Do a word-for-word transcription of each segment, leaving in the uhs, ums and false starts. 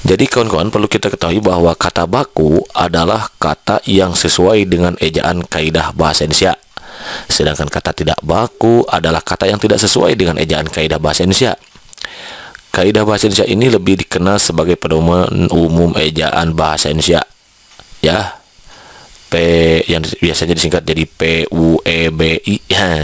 Jadi kawan-kawan perlu kita ketahui bahwa kata baku adalah kata yang sesuai dengan ejaan kaidah bahasa Indonesia. Sedangkan kata tidak baku adalah kata yang tidak sesuai dengan ejaan kaidah bahasa Indonesia. Kaidah bahasa Indonesia ini lebih dikenal sebagai pedoman umum ejaan bahasa Indonesia. Ya. P yang biasanya disingkat jadi P U E B I.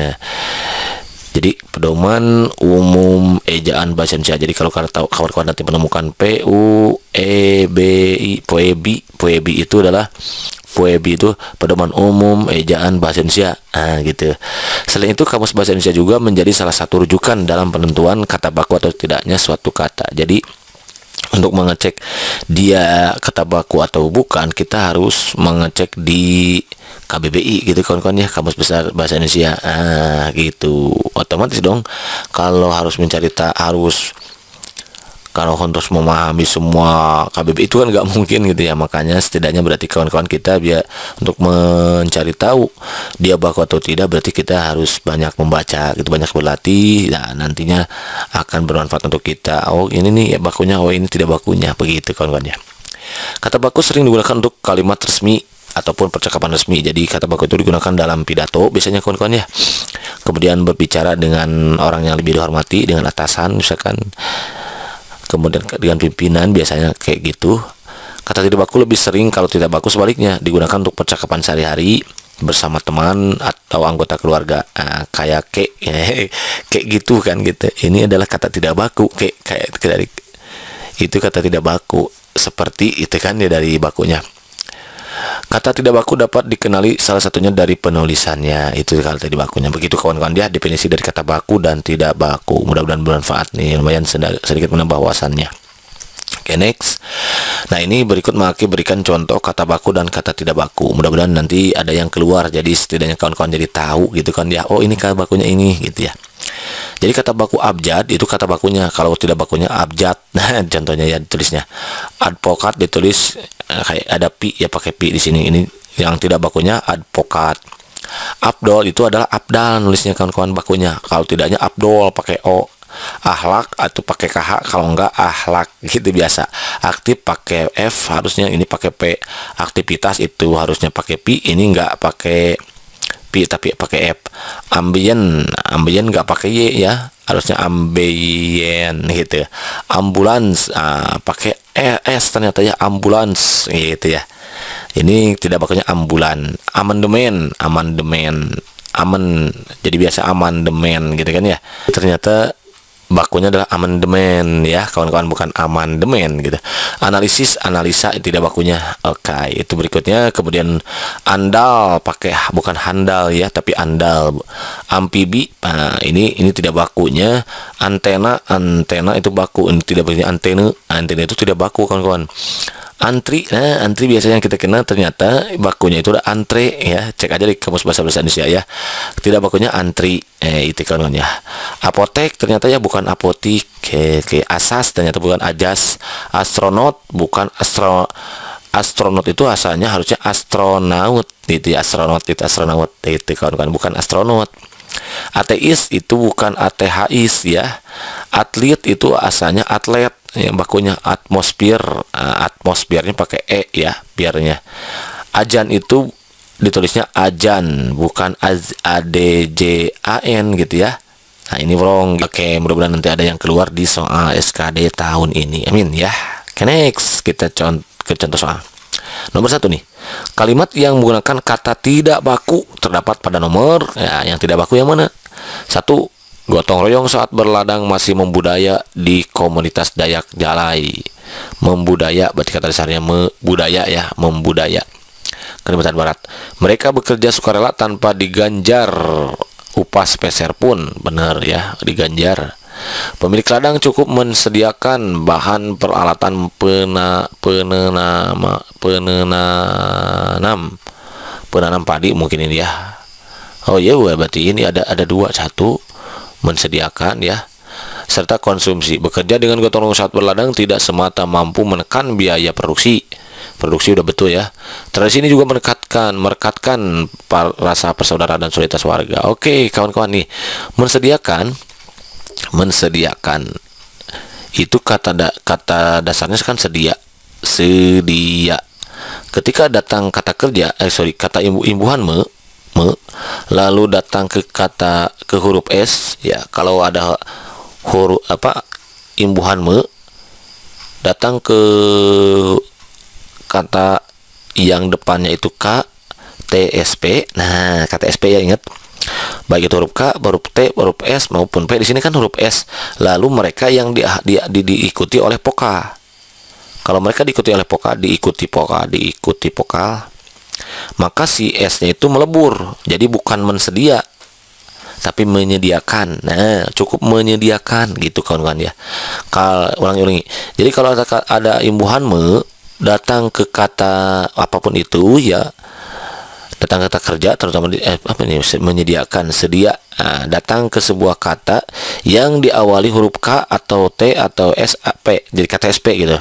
Jadi pedoman umum ejaan bahasa Indonesia. Jadi kalau kawan-kawan nanti menemukan P U E B I, P U E B I, P U E B I itu adalah P U E B I itu pedoman umum ejaan bahasa Indonesia. Nah, gitu. Selain itu, kamus bahasa Indonesia juga menjadi salah satu rujukan dalam penentuan kata baku atau tidaknya suatu kata. Jadi untuk mengecek dia kata baku atau bukan, kita harus mengecek di K B B I gitu kawan-kawan ya, Kamus Besar Bahasa Indonesia. Ah, gitu. Otomatis dong kalau harus mencari tak harus kalau harus memahami semua K B B I itu kan nggak mungkin gitu ya. Makanya setidaknya berarti kawan-kawan kita biar untuk mencari tahu dia baku atau tidak, berarti kita harus banyak membaca gitu, banyak berlatih. Nah, nantinya akan bermanfaat untuk kita. Oh, ini nih ya bakunya, oh ini tidak bakunya, begitu kawan-kawan ya. Kata baku sering digunakan untuk kalimat resmi ataupun percakapan resmi. Jadi kata baku itu digunakan dalam pidato biasanya kawan-kawan ya. Kemudian berbicara dengan orang yang lebih dihormati, dengan atasan misalkan. Kemudian dengan pimpinan biasanya kayak gitu. Kata tidak baku lebih sering kalau tidak baku sebaliknya digunakan untuk percakapan sehari-hari bersama teman atau anggota keluarga. Nah, kayak kek kayak gitu kan gitu. Ini adalah kata tidak baku, kayak kayak dari itu kata tidak baku. Seperti itu kan ya dari bakunya. Kata tidak baku dapat dikenali salah satunya dari penulisannya. Itu kata tidak bakunya. Begitu kawan-kawan dia definisi dari kata baku dan tidak baku. Mudah-mudahan bermanfaat nih, lumayan sedikit menambah wawasannya. Oke, okay, next. Nah, ini berikut Maki berikan contoh kata baku dan kata tidak baku. Mudah-mudahan nanti ada yang keluar, jadi setidaknya kawan-kawan jadi tahu gitu kan ya. Oh, ini kata bakunya ini gitu ya. Jadi kata baku abjad itu kata bakunya, kalau tidak bakunya abjad. Nah, contohnya ya tulisnya. Advokat ditulis eh, kayak ada pi ya, pakai pi di sini. Ini yang tidak bakunya advokat. Abdol itu adalah abdal nulisnya kawan-kawan bakunya. Kalau tidaknya abdol pakai o. Ahlak atau pakai kh, kalau enggak ahlak gitu biasa. Aktif pakai f, harusnya ini pakai p. Aktivitas itu harusnya pakai pi, ini enggak pakai pi tapi pakai f. Ambien, ambien enggak pakai y ya, harusnya ambien gitu. Ambulans ah, pakai es ternyata ya, ambulans gitu ya. Ini tidak bakunya ambulan. Amandemen, amandemen, aman jadi biasa amandemen gitu kan ya. Ternyata bakunya adalah amandemen ya kawan-kawan, bukan amandemen gitu. Analisis, analisa itu tidak bakunya. Oke, okay, itu berikutnya. Kemudian andal pakai bukan handal ya, tapi andal. Amfibi, nah, ini ini tidak bakunya. Antena, antena itu baku, ini tidak bakunya. Antena, antena itu tidak baku kawan-kawan. Antri, nah antri biasanya kita kenal, ternyata bakunya itu udah antre ya. Cek aja di Kamus Bahasa Indonesia ya. Tidak bakunya antri, eh itu kan ya. Apotek ternyata ya bukan apotik, ke, ke asas ternyata bukan ajas. Astronot bukan astro astronot itu asalnya harusnya astronaut gitu ya. Astronot itu astronaut itu kan bukan astronot. Ateis itu bukan ateis ya. Atlet itu asalnya atlet yang bakunya. Atmosfer, atmosfernya pakai e ya biarnya. Ajan itu ditulisnya ajan bukan a d j a n gitu ya. Nah, ini wrong. Oke, mudah-mudahan nanti ada yang keluar di soal S K D tahun ini, amin ya. Oke, next kita contoh ke contoh soal nomor satu nih. Kalimat yang menggunakan kata tidak baku terdapat pada nomor ya, yang tidak baku yang mana? Satu, gotong royong saat berladang masih membudaya di komunitas Dayak Jalai. Membudaya berarti kata dasarnya membudaya ya, membudaya. Kalimantan Barat. Mereka bekerja sukarela tanpa diganjar upah sepeser pun, benar ya, diganjar. Pemilik ladang cukup menyediakan bahan peralatan pena, penenama, penenanam, penanam padi mungkin ini ya. Oh ya, berarti ini ada ada dua, satu menyediakan ya, serta konsumsi. Bekerja dengan gotong royong saat berladang tidak semata mampu menekan biaya produksi. Produksi udah betul ya. Tradisi ini juga merekatkan, merekatkan rasa persaudaraan dan solidaritas warga. Oke, kawan-kawan nih, menyediakan, menyediakan itu kata da, kata dasarnya kan sedia, sedia. Ketika datang kata kerja, eh sorry, kata imbu-imbuhan me, me, lalu datang ke kata ke huruf s, ya kalau ada huruf apa imbuhan me, datang ke kata yang depannya itu k, t, s, p. Nah, kata s p ya ingat. Baik itu huruf K, huruf T, huruf S maupun P. Di sini kan huruf S. Lalu mereka yang di, di, di, diikuti oleh vokal. Kalau mereka diikuti oleh vokal, diikuti vokal, diikuti vokal, maka si S-nya itu melebur. Jadi bukan mensedia, tapi menyediakan. Nah, cukup menyediakan gitu kawan-kawan ya. Kalau ulangi-ulangi. Jadi kalau ada, ada imbuhan me datang ke kata apapun itu ya, datang kata kerja terutama di, eh, apa ini menyediakan, sedia. Nah, datang ke sebuah kata yang diawali huruf K atau T atau S, A, P, jadi kata S P gitu.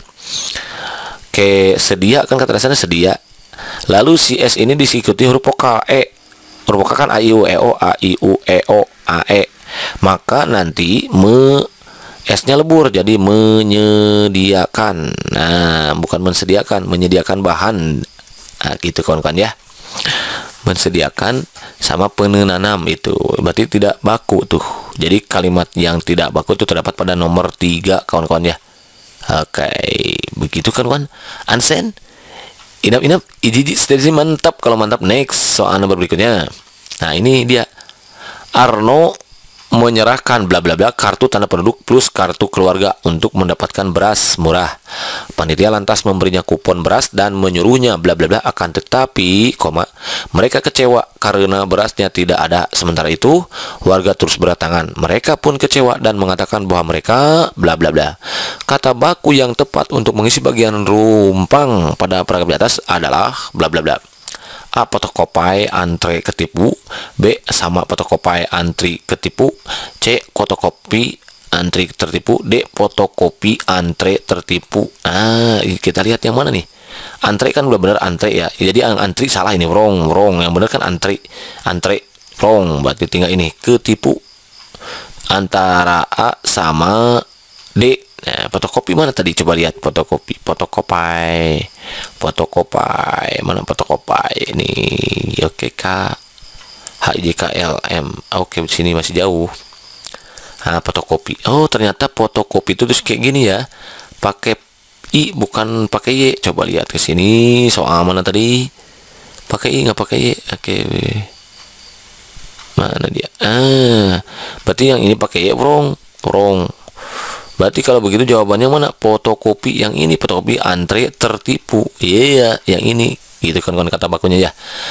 Ke sedia kan kata dasarnya sedia. Lalu si S ini diikuti huruf vokal E. Huruf vokal kan A I U E O, A I U E O, A E. Maka nanti me S-nya lebur jadi menyediakan. Nah, bukan mensediakan, menyediakan bahan. Nah, gitu kawan-kawan ya. Mensediakan sama penenanam itu berarti tidak baku tuh. Jadi kalimat yang tidak baku itu terdapat pada nomor tiga kawan-kawan ya. Oke, begitu kan kawan. Ansen inap inap iji stasi mantap. Kalau mantap, next soal nomor berikutnya. Nah, ini dia. Arno menyerahkan bla bla bla kartu tanda penduduk plus kartu keluarga untuk mendapatkan beras murah. Panitia lantas memberinya kupon beras dan menyuruhnya bla bla bla, akan tetapi koma mereka kecewa karena berasnya tidak ada. Sementara itu warga terus berdatangan. Mereka pun kecewa dan mengatakan bahwa mereka bla bla bla. Kata baku yang tepat untuk mengisi bagian rumpang pada paragraf di atas adalah bla bla bla. A. Fotokopi antre ketipu. B. Sama fotokopi antri ketipu. C. Fotokopi antri tertipu. D. Fotokopi antre tertipu. Nah, kita lihat yang mana nih. Antre kan udah bener antre ya. Jadi yang antri salah ini, wrong, wrong. Yang bener kan antri, antre, wrong. Berarti tinggal ini ketipu. Antara A sama D. Nah, fotokopi mana tadi? Coba lihat fotokopi, fotokopi, fotokopi, mana fotokopi ini? Oke, K, H I J K L M. Oke, di sini masih jauh. Nah, fotokopi. Oh, ternyata fotokopi itu terus kayak gini ya. Pakai I bukan pakai Y. Coba lihat ke sini. Soal mana tadi? Pakai I nggak pakai Y? Oke. Mana dia? Ah, berarti yang ini pakai Y, wrong, wrong. Berarti kalau begitu jawabannya mana? Fotokopi yang ini, fotokopi antre tertipu. Iya, yeah, yang ini. Gitu kan kata bakunya ya.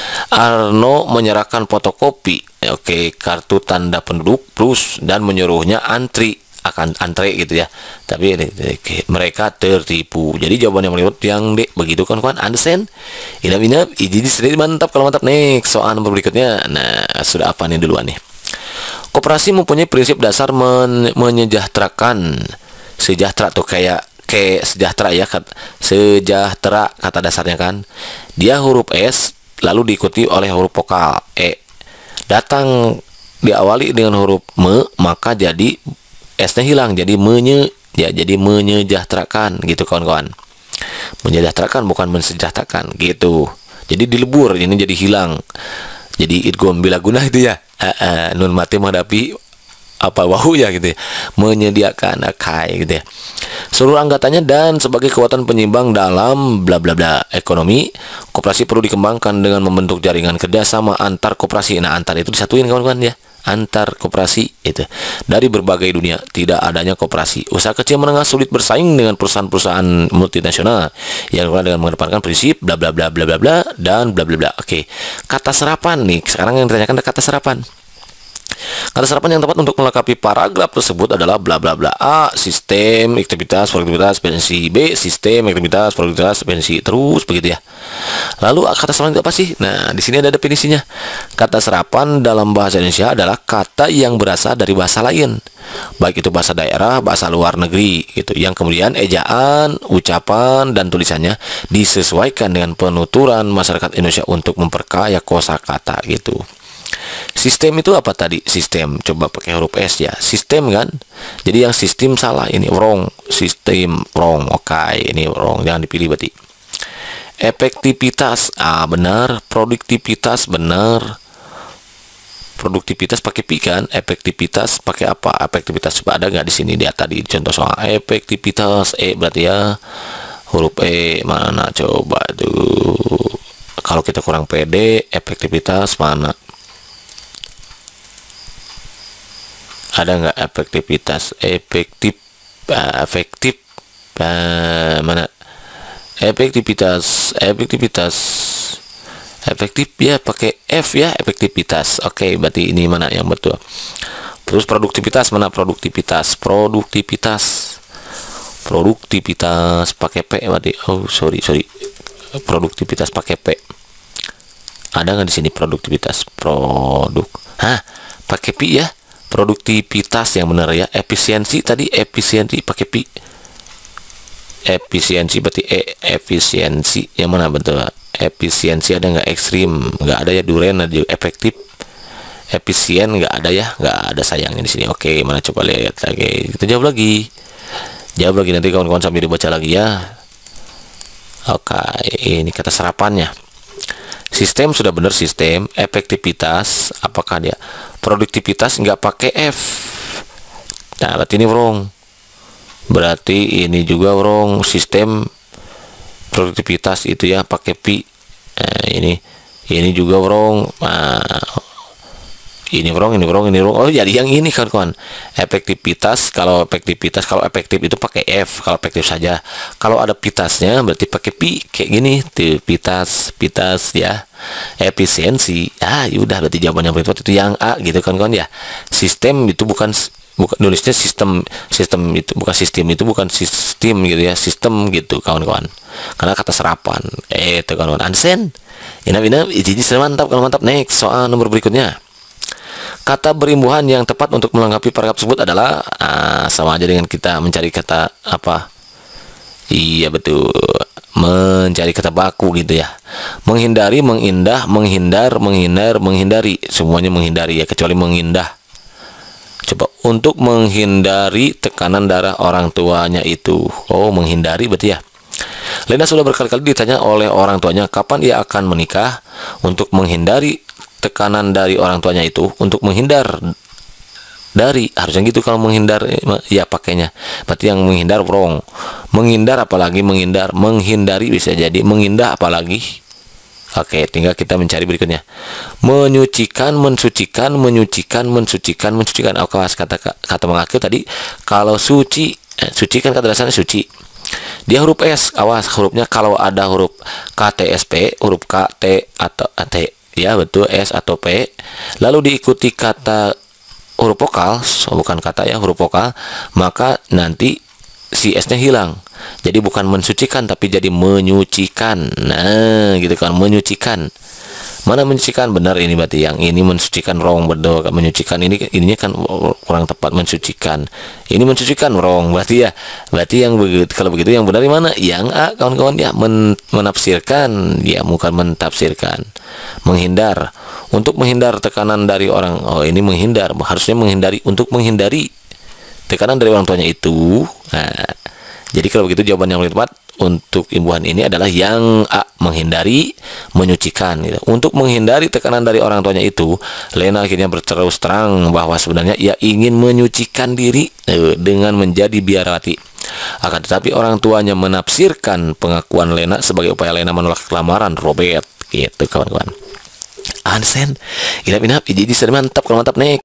Arno menyerahkan fotokopi, oke, kartu tanda penduduk plus dan menyuruhnya antri, akan antre gitu ya. Tapi okay, mereka tertipu. Jadi jawaban yang menurut yang D. Begitu kan kawan? Understand? Inap-inap, iji sedikit mantap. Kalau mantap, next soal nomor berikutnya. Nah, sudah apa nih duluan nih? Koperasi mempunyai prinsip dasar men menyejahterakan. Sejahtera tuh kayak kayak sejahtera ya, sejahtera kata dasarnya kan. Dia huruf S lalu diikuti oleh huruf vokal E. Datang diawali dengan huruf me, maka jadi S-nya hilang jadi menye, ya jadi menyejahterakan gitu kawan-kawan. Menyejahterakan bukan mensejahterakan gitu. Jadi dilebur, ini jadi hilang. Jadi idgham bila guna itu ya. Uh, uh, nun mati menghadapi apa wahu ya gitu ya. Menyediakan akai gitu ya. Seluruh anggotanya dan sebagai kekuatan penyimbang dalam bla bla bla ekonomi, koperasi perlu dikembangkan dengan membentuk jaringan kerjasama antar koperasi. Nah, antar itu disatuin kawan-kawan ya. Antar koperasi itu dari berbagai dunia. Tidak adanya koperasi, usaha kecil menengah sulit bersaing dengan perusahaan-perusahaan multinasional yang dengan mengedepankan prinsip bla bla bla bla bla bla dan bla bla bla. Oke, kata serapan nih. Sekarang yang ditanyakan adalah kata serapan. Kata serapan yang tepat untuk melengkapi paragraf tersebut adalah bla bla bla. A. Sistem, aktivitas, produktivitas, pensi. B. Sistem, aktivitas, produktivitas, pensi. Terus begitu ya. Lalu kata serapan itu apa sih? Nah, di sini ada definisinya. Kata serapan dalam bahasa Indonesia adalah kata yang berasal dari bahasa lain, baik itu bahasa daerah, bahasa luar negeri gitu, yang kemudian ejaan, ucapan, dan tulisannya disesuaikan dengan penuturan masyarakat Indonesia untuk memperkaya kosakata gitu. Sistem itu apa tadi? Sistem, coba pakai huruf S ya. Sistem kan. Jadi yang sistem salah, ini wrong. Sistem wrong. Oke, okay, ini wrong. Jangan dipilih berarti. Efektivitas, ah benar. Produktivitas benar. Produktivitas pakai pi kan. Efektivitas pakai apa? Efektivitas coba ada nggak di sini? Dia tadi contoh soal efektivitas E berarti ya. Huruf E mana coba tuh. Kalau kita kurang pede, efektivitas mana? Ada nggak efektivitas? Efektif, uh, efektif, uh, mana? Efektivitas, efektivitas, efektif ya pakai F ya, efektivitas. Oke, okay, berarti ini mana yang betul? Terus produktivitas mana? Produktivitas, produktivitas, produktivitas pakai P berarti. Oh sorry sorry, produktivitas pakai P. Ada nggak di sini produktivitas? Produk, hah? Pakai pi ya? Produktivitas yang benar ya. Efisiensi tadi efisiensi pakai pi. Efisiensi berarti e efisiensi yang mana betul? Efisiensi ada nggak? Ekstrim nggak ada ya. Duren ada. Efektif, efisien nggak ada ya, nggak ada sayangnya di sini. Oke, mana coba lihat lagi. Kita jawab lagi. Jawab lagi nanti kawan-kawan sambil dibaca lagi ya. Oke, ini kata serapannya. Sistem sudah benar sistem. Efektivitas apakah dia? Produktivitas nggak pakai F. Nah berarti ini wrong. Berarti ini juga wrong. Sistem produktivitas itu ya pakai pi. Nah, ini ini juga wrong. Nah, ini wrong, ini wrong, ini wrong. Oh jadi yang ini kawan-kawan. Efektivitas, kalau efektivitas kalau efektif itu pakai F. Kalau efektif saja. Kalau ada pitasnya berarti pakai pi kayak gini. Tuh, pitas, pitas ya. Efisiensi. Ah, yaudah berarti jawabannya itu yang A gitu kan kawan ya. Sistem itu bukan bukan nulisnya sistem, sistem itu bukan sistem, itu bukan sistem gitu ya. Sistem gitu kawan-kawan. Karena kata serapan. Eh, itu kawan-kawan. Ansen. Ina-ina ini mantap kalau mantap. Next soal nomor berikutnya. Kata berimbuhan yang tepat untuk melengkapi paragraf tersebut adalah ah, sama aja dengan kita mencari kata apa? Iya betul, mencari kata baku gitu ya. Menghindari, mengindah, menghindar, menghindar, menghindari, semuanya menghindari ya, kecuali mengindah. Coba untuk menghindari tekanan darah orang tuanya itu. Oh, menghindari berarti ya. Lena sudah berkali-kali ditanya oleh orang tuanya kapan ia akan menikah. Untuk menghindari tekanan dari orang tuanya itu, untuk menghindar dari, harusnya gitu kalau menghindar ya pakainya. Berarti yang menghindar wrong. Menghindar apalagi menghindar, menghindari bisa jadi mengindah apalagi. Oke, tinggal kita mencari berikutnya. Menyucikan, mensucikan, menyucikan, mensucikan, mensucikan. Oke, kata kata mengakhir tadi kalau suci, eh, suci kan kata dasarnya suci. Dia huruf S, awas hurufnya kalau ada huruf K T S P, huruf K T atau T ya betul, S atau P, lalu diikuti kata huruf vokal, so, bukan kata ya, huruf vokal, maka nanti si S-nya hilang. Jadi bukan mensucikan tapi jadi menyucikan. Nah, gitu kan, menyucikan. Mana menyucikan? Benar ini berarti yang ini mensucikan wrong, betul. Menyucikan ini ininya kan kurang tepat, mensucikan. Ini mensucikan wrong berarti ya. Berarti yang begitu, kalau begitu yang benar di mana? Yang A kawan-kawan ya, men, menafsirkan, ya bukan mentafsirkan. Menghindar. Untuk menghindar tekanan dari orang, oh ini menghindar, harusnya menghindari, untuk menghindari tekanan dari orang tuanya itu. Nah, jadi kalau begitu jawaban yang paling tepat untuk imbuhan ini adalah yang A, menghindari, menyucikan gitu. Untuk menghindari tekanan dari orang tuanya itu, Lena akhirnya berterus terang bahwa sebenarnya ia ingin menyucikan diri eh, dengan menjadi biarawati. Akan tetapi orang tuanya menafsirkan pengakuan Lena sebagai upaya Lena menolak kelamaran Robert gitu kawan-kawan. Ansen, inap-inap, jadi mantap kalau mantap nih.